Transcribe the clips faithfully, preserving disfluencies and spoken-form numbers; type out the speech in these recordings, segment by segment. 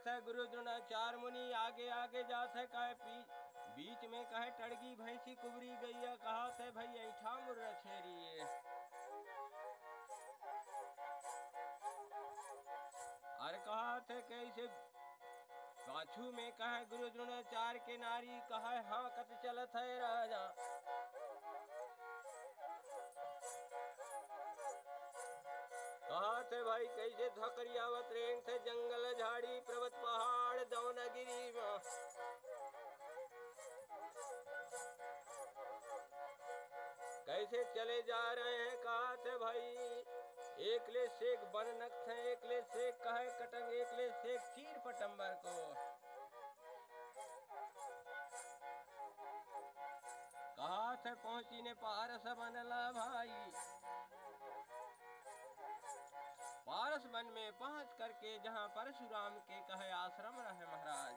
थे गुरु द्रोणाचार्य मुनि आगे आगे जाते कहे पी बीच में कहे टड़गी भैंसी कुबरी गैया कहा थे भाई ऐठा मुर्रा छेरी और कहा थे कैसे पाछू में कहे गुरु द्रोणाचार्य के नारी कहे हाँ कत चलत है राजा कहा थे भाई कैसे धकरियावत रेंग थे जंगल झाड़ी पर्वत पहाड़ दौनगिरी में कैसे चले जा रहे हैं कहा थे भाई एक ले शेख बन नक थे एक ले शेख कहे कटंग एक ले शेख चीर पटंबर को कहा थे पहुंची ने पारस बनला भाई पारस वन में पहुंच करके जहां परशुराम के कहे आश्रम रहे महाराज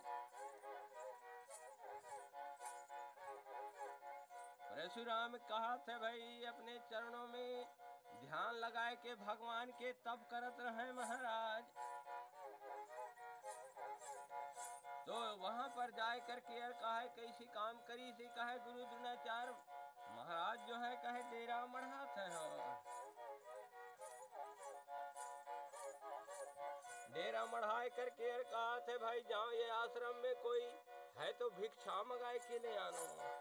परशुराम कहा थे भाई अपने चरणों में ध्यान लगाए के भगवान के तप करत रहे महाराज तो वहां पर जाए करके यार कहे कैसी काम करी से कहे गुरु द्रोणाचार्य महाराज जो है कहे डेरा मढ़ा थे हो डेरा मढ़ाए करके यार कहा थे भाई जाओ ये आश्रम में कोई है तो भिक्षा मंगाए के ले आनो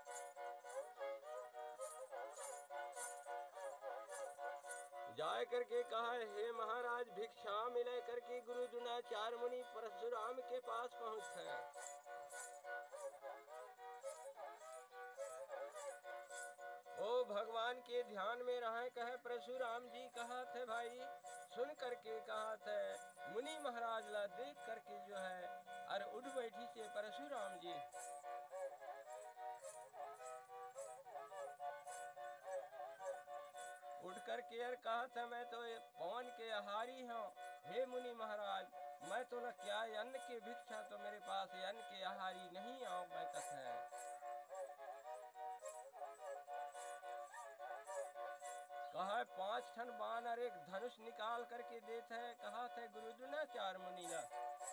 जाए करके कहा हे महाराज भिक्षा मिले करके गुरु द्रोणाचार्य मुनि परशुराम के पास पहुंचते ओ भगवान के ध्यान में रहे कहे परशुराम जी कहा थे भाई सुन करके कहा थे मुनि महाराज ला देख करके जो है अरे उठ बैठी से परशुराम जी उठ करके यार कहा था मैं तो पवन के आहारी हूँ हे मुनि महाराज मैं तो न क्या अन्न के भिक्षा तो मेरे पास अन्न के आहारी नहीं आओ मैं कथे कहा पांच ठन बाण और एक धनुष निकाल करके देते हैं कहा थे गुरु द्रोणाचार्य मुनि ना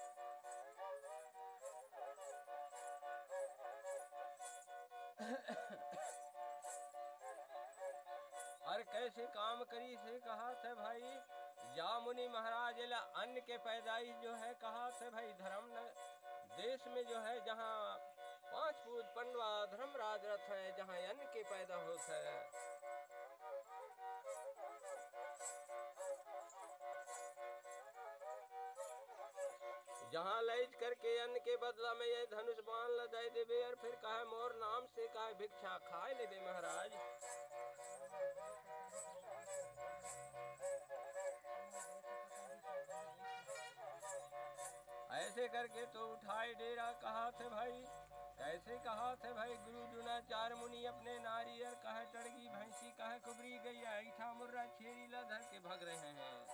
और कैसे काम करी से कहा थे भाई जा मुनि महाराज ला अन्न के पैदाइश जो है कहा थे भाई धर्म देश में जो है जहाँ पांच पूज पंडवा धर्मराज रथ है जहाँ अन्न के पैदा होते है जहाँ लैज करके अन्न के बदला में ये धनुष बाण ल दे देवे और फिर कहे मोर नाम से कहे भिक्षा खाए ले दे महाराज ऐसे करके तो उठाए डेरा कहा थे भाई कैसे कहा थे भाई गुरु द्रोणाचार्य मुनि अपने नारियर कहे टड़गी भैंसी कहे कुबरी गई ऐठा मुर्रा छेरी ला धर के भग रहे हैं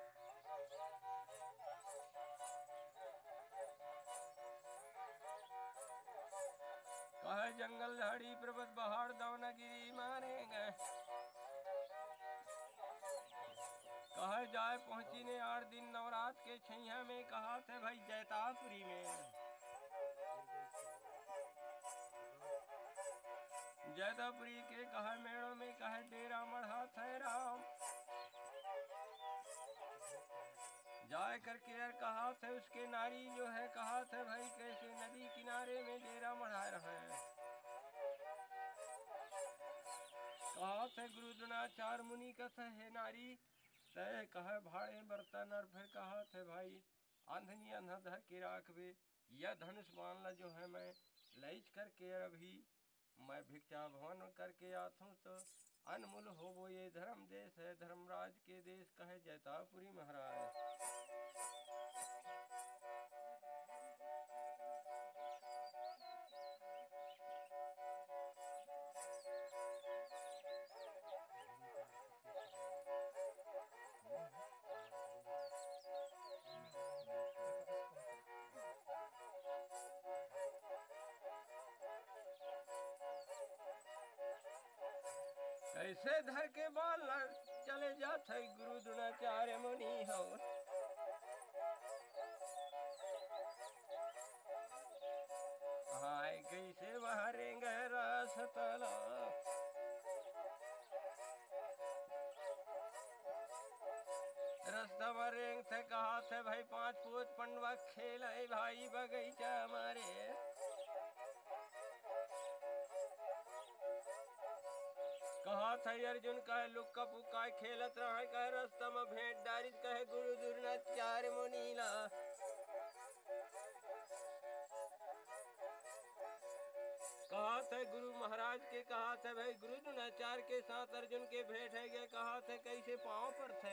कहे जंगल झाड़ी पर्वत पहाड़ दौनगिरी मारेंगे कहे जाए पहुंची ने आठ दिन नवरात्र के छैया में कहा थे भाई जैतापुरी में जैतापुरी के कहे मेड़ों में कहे डेरा मढ़ा थे राम जाए करके यार कहा थे उसके नारी जो है कहा थे भाई कैसे नदी किनारे में डेरा मढ़ा रहे हैं कहा थे गुरु द्रोणाचार्य मुनि कथे है नारी तय कहे भाड़े बर्तन और फिर कहा थे भाई अंधनी अंधा धर के राखबे यह धनुष मान ला जो है मैं लैच करके अभी मैं भिक्षा भवन करके आथूँ तो अनमूल हो वो ये धर्म देश है धर्मराज के देश कहे जैतापुरी महाराज कैसे धर के बाल चले जाते गुरु द्रोणाचार्य मुनि हो कैसे बहरेंगे रस तला। रास्ता में रेंग थे कहा थे भाई पांच पूत पंडवा खेल भाई बगीचा हमारे। कहा था अर्जुन कहे लुक्का पुक्का खेलत रहा कहे रास्ता में भेंट डारी कहे गुरु द्रोणाचार्य मुनीला। कहा था गुरु महाराज के कहा था भाई गुरु द्रोणाचार्य के साथ अर्जुन के भेंट है गए। कहा थे कैसे पांव पर थे।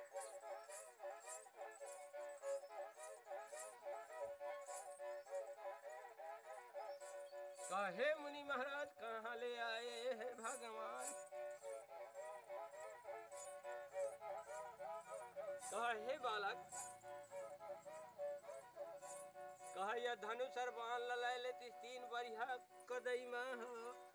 कहे मुनि महाराज कहाँ ले आए हैं भगवान। कहे बालक कहा यह धनुष बाण ललाय लेती तीन बरिहा कदई में हो।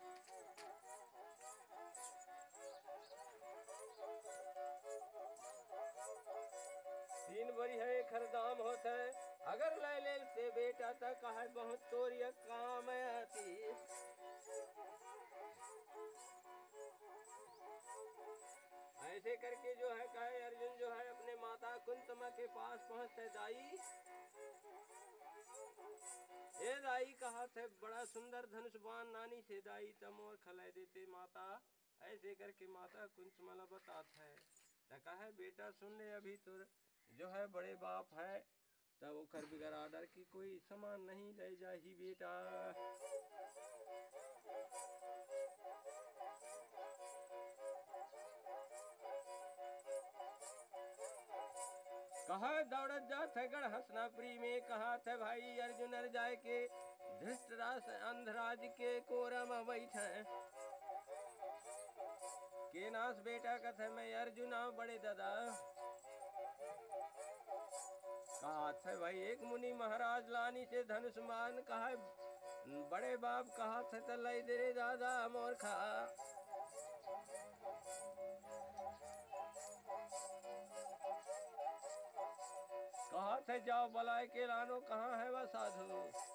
तीन बरिहा एक हरदाम होता है अगर ले ले से बेटा तक कहा बहुत तोरिया काम आती। ऐसे करके जो है कहे अर्जुन जो है अपने माता कुंतमा के पास पहुंचते दाई। ए दाई कहा थे बड़ा सुंदर धनुष बाण नानी से दाई तमोर खलाई देते माता। ऐसे करके माता कुंतमाला बताता है तो कहे बेटा सुन ले अभी तो जो है बड़े बाप है तब वो कर बिगर आर्डर की कोई सामान नहीं ले जाही बेटा। कहा दौड़त जात है गढ़ हसनापुरी में। कहा थे भाई अर्जुन अर जाए के धृतराष्ट्र अंधराज के कोरा में बैठे। के नास बेटा कथे मैं अर्जुन बड़े दादा। कहा थे भाई एक मुनि महाराज लानी से धनुष मान। कहा बड़े बाप कहा थे तो लाई दे रे दादा मोर खा। कहा थे जाओ बलाय के लानो कहाँ है वह साधु।